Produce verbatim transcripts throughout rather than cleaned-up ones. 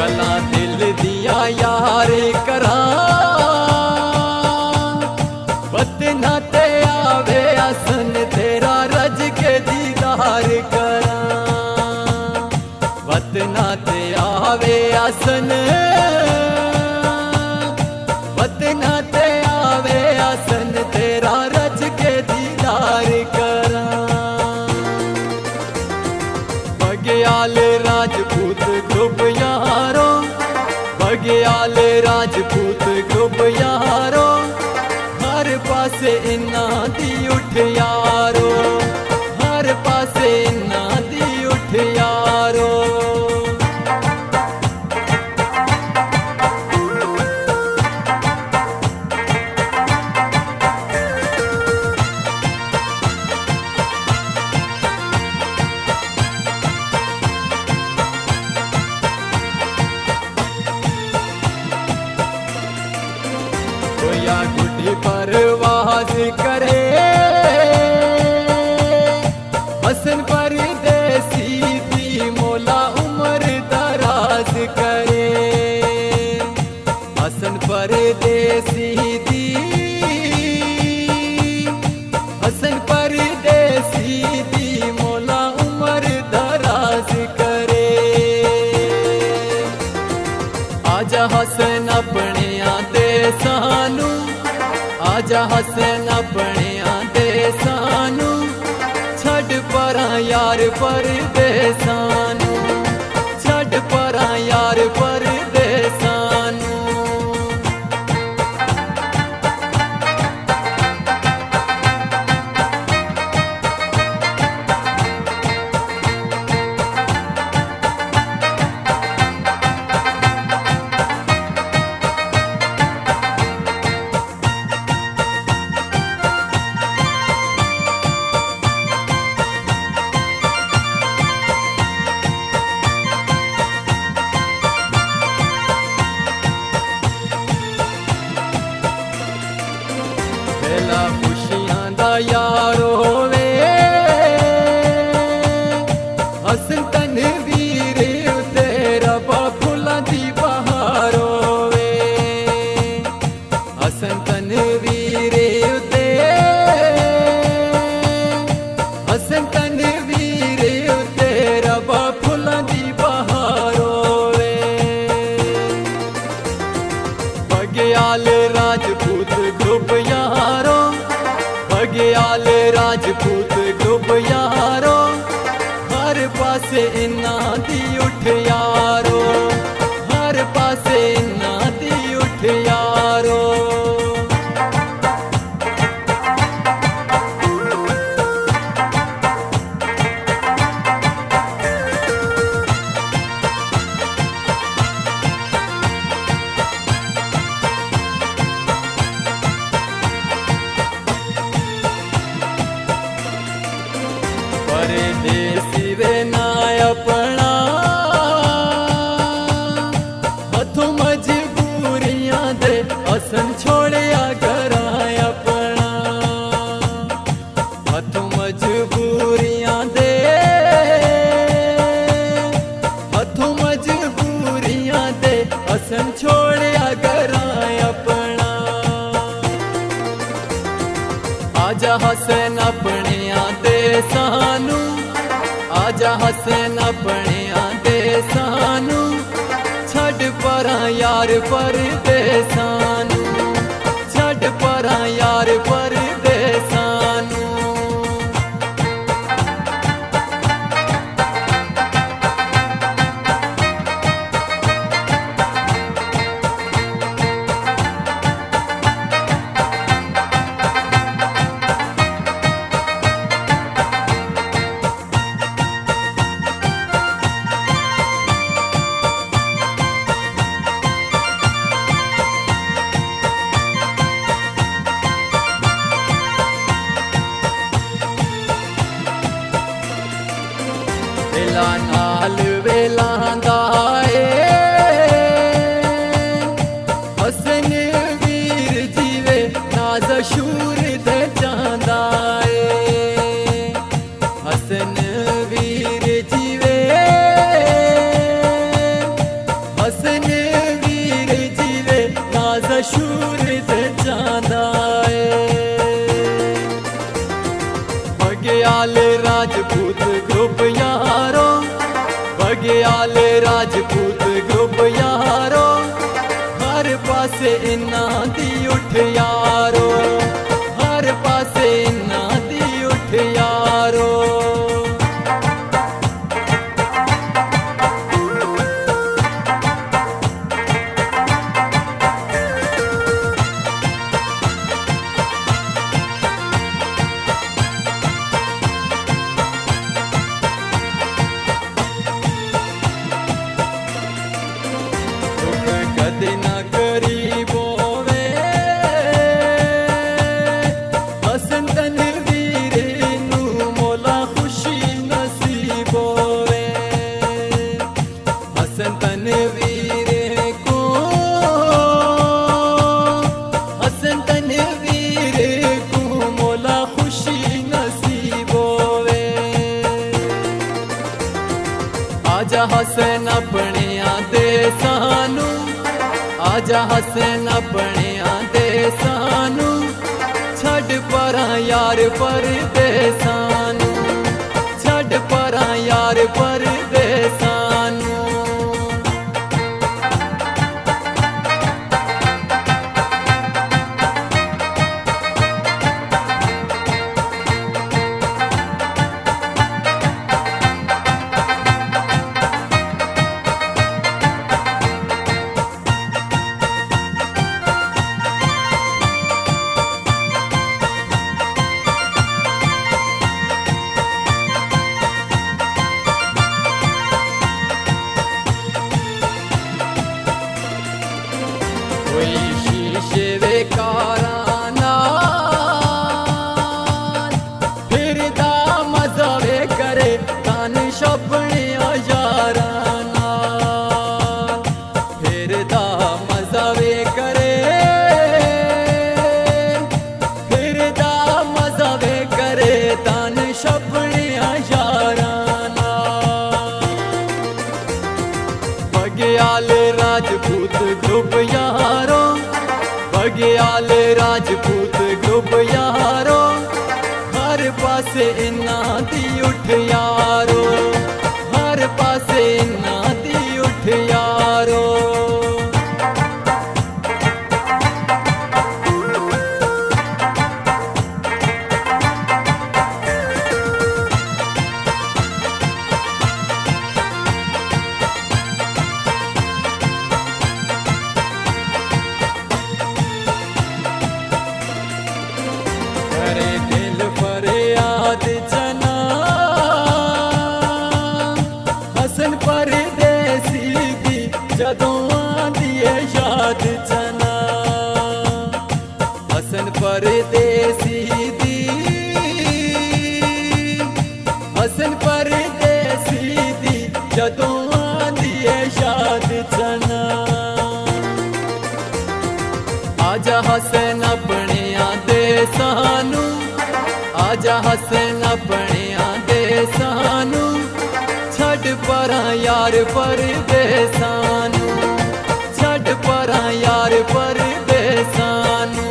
गला दिल दिया यार करा वतना ते आवे आसन तेरा रज के दीदार करा वतना ते आवे आसन वतना ते आवे आसन तेरा रज के दीदार करा बग्याल राजपूत ग्रुप यारो बग्याल राजपूत ग्रुप यारो हर पासे इन्ना दी उठ यारो हर पासे इन्ना दी उठ यारो या गुड्डी परवाज करे हसन परदेसी दी मौला उम्र दराज करे हसन परदेसी दी हसन परदेसी दी मौला उम्र दराज करे आजा हसन अपने आते सानू आजा हसन अपने आते सानू छड़ परा यार परदेसानू छड़ परा यार परदेसानू पहला खुशियां दा यारो वे हसन तनवीर तेरा फुलां दी बहारो वे हसन तनवीर ते हसन तनवीर तेरा फुलां दी बहारो वे बग्याल राजपूत ग्रुप यारो बग्याल राजपूत ग्रुप यारो हर पासे इन्ना दी उठ यारो हर पासे इन्ना दी उठ यारो परदेसी वे ना अपना हथों मजबूरियां दे हसन छोड़िया घरा अपना हथों मजबूरियां दे हथों मजबूरियां दे हसन छोड़िया घरा अपना आजा हसन अपने आते सानू आजा हसन अपने आते सानू छड़ परा यार परदेसानू छड़ परा यार परदेसानू वेला नाल वेला दाए हसन वीर जीवे नाज शूर दे चांदाए हसन वीर जीवे हसन बग्याले राजपूत ग्रुप यारो, हर पासे इन्ना दी उठ यारो, हर पासे इन्ना दी उठ यारो। कदे ना गरीब होवे हसन तनवीर नू मौला खुशी नसीब होवे, हसन तनवीर को हसन तनवीर को मौला खुशी नसीब होवे। आजा हसन अपने आदे सानू, आजा हसन अपने आदे सानू, छड़ परा यार परदेसानू, छड़ परा यार परदेसानू। कोई शीशे वे काराना फिरदा मजा वे करे तन छपने याराना, फिरदा मजा वे करे, फिरदा मजा वे करे तन छपने याराना। बग्याले राजपूत ग्रुप यारो, बग्याले राजपूत ग्रुप यारो, हर पासे इन्ना दी उठ यारो, हर पासे इन्ना दी उठ यारो। करे दिल फरियाद जना हसन परदेसी दी जदों आंदी है याद जना, हसन परदेसी दी, हसन परदेसी दी जदों आंदी है याद जना। आजा हसन अपने आदे सानू, आजा हसन अपने आदे सानू, छड़ परा यार परदेसानू, छड़ परा यार परदेसानू।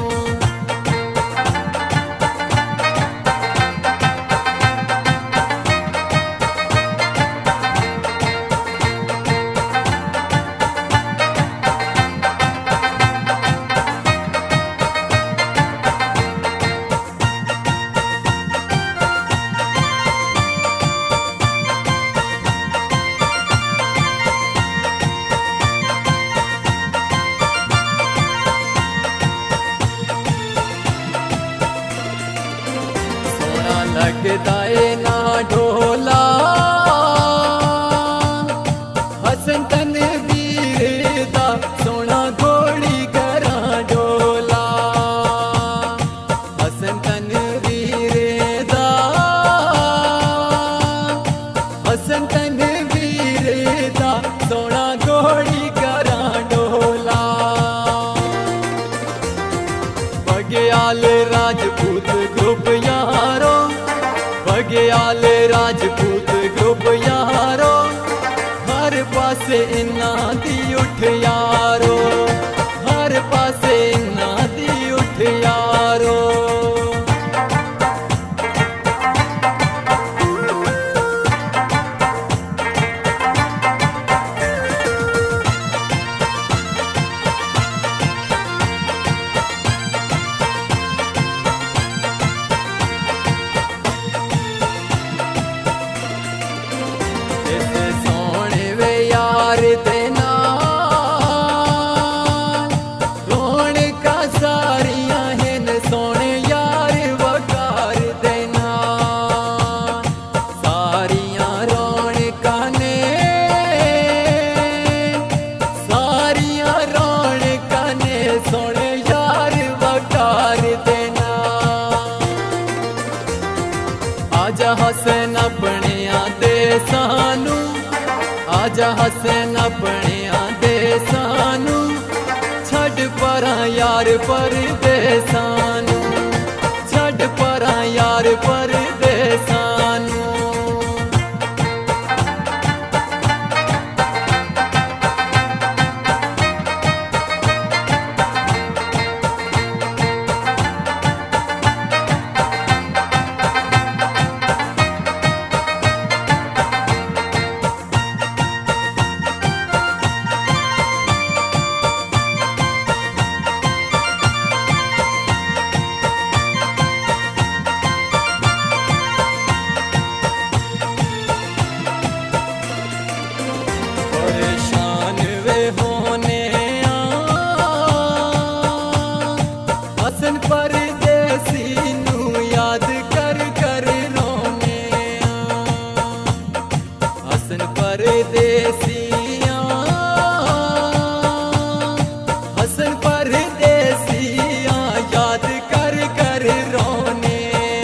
लगदा ए ना ढोला हसन तनवीर दा सोना घोड़ी करा ढोला, हसन तनवीर दा, हसन तनवीर दा सोना घोड़ी करा ढोला। बग्याले राजपूत ग्रुप यारो, बग्याले राजपूत ग्रुप यारो, हर पासे इन्ना दी उठ यारो, हर पासे इन्ना दी उठ यारो। सानू, आजा हसन अपने देसानू, छड़ परा यार परदेसानू, छड़ परा यार परदेसानू। हसन परदेसी नू याद कर कर रोने, हसन परदेसिया, हसन परदेसिया याद कर कर रोने।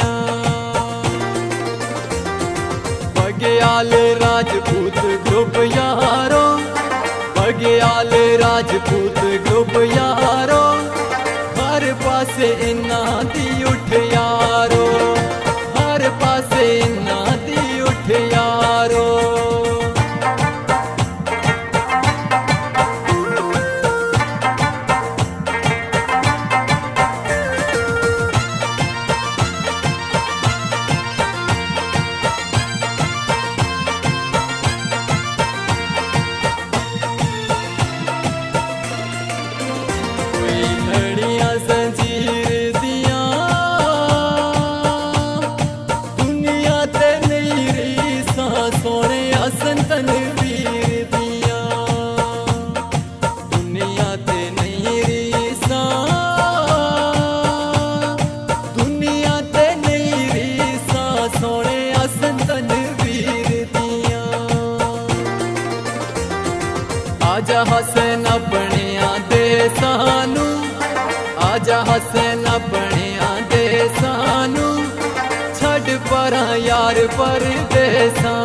बग्याल राजपूत ग्रुप यारो, बग्याल राजपूत ग्रुप यारो, हर पासे इन्ना दी उठ यारो, हर पासे इन्ना दी उठ यारो। जंजीर दिया दुनिया ते नहीं रीसा, सोने हसन तनवीर दिया दुनिया ते नहीं रीसा, दुनिया ते नहीं रीसा, सोने हसन तनवीर दिया। आजा हसन अपने देसानू, आजा हसन अपने देसानू, छड़ परा यार परदेसानू।